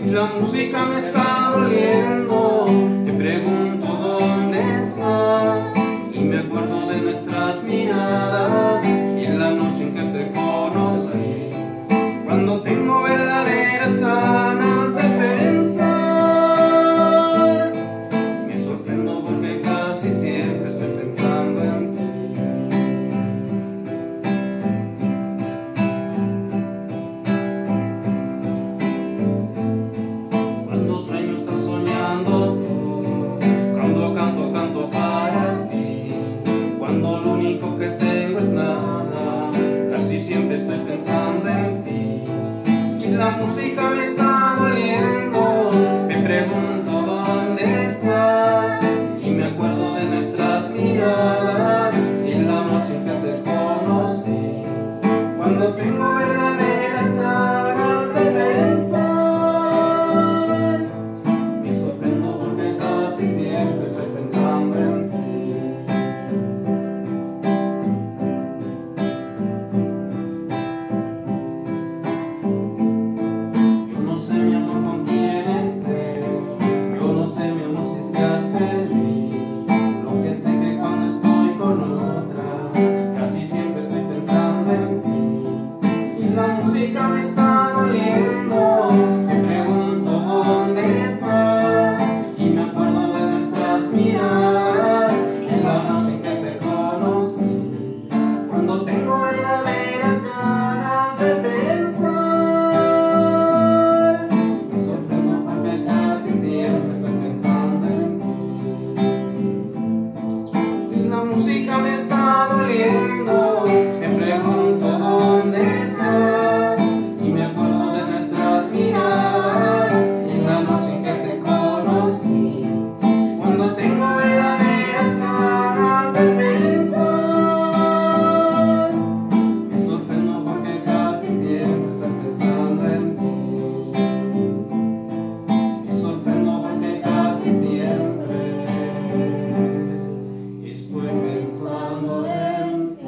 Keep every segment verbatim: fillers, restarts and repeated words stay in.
la música me está doliendo. Te pregunto dónde estás y me acuerdo de nuestras miradas y en la noche en que te conocí, cuando tengo verdaderas ganas de pensar. Me sorprendo porque casi siempre estoy pensando en ti. Cuando sueño estás soñando tú, cuando canto canto para ti, cuando lo único que tengo es nada, casi siempre estoy pensando en ti. Y la música me está doliendo, me pregunto dónde estás y me acuerdo de nuestras miradas y la noche en que te conocí, cuando tengo verdaderas ganas de pensar. Me sorprendo porque casi siempre estoy pensando en ti. Yo no sé mi amor con quién estés, yo no sé mi amor si seas feliz. Lo que sé que cuando estoy con otra, casi siempre estoy pensando en ti. Y la música me está doliendo, me pregunto dónde estás y me acuerdo de nuestras miradas en la noche en que te conocí, cuando tengo verdaderas ganas de pensar. Me sorprendo porque casi siempre estoy pensando en ti. Y la música me está doliendo, me pregunto dónde estás y me acuerdo de nuestras miradas en la noche en que te conocí, cuando tengo verdaderas ganas de pensar. Me sorprendo porque casi siempre estoy pensando en ti. Me sorprendo porque casi siempre estoy pensando en ti.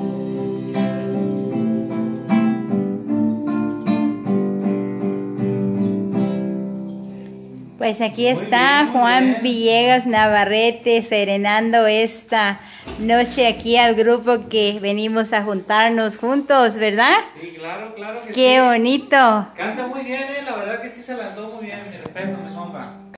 Pues aquí está Juan Villegas Navarrete serenando esta noche aquí al grupo que venimos a juntarnos juntos, ¿verdad? Sí, claro, claro que sí. ¡Qué bonito! Canta muy bien, eh, la verdad que sí se la andó muy bien, mi respeto, mi compa.